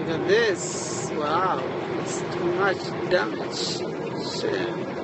at this. Wow, it's too much damage. Shit.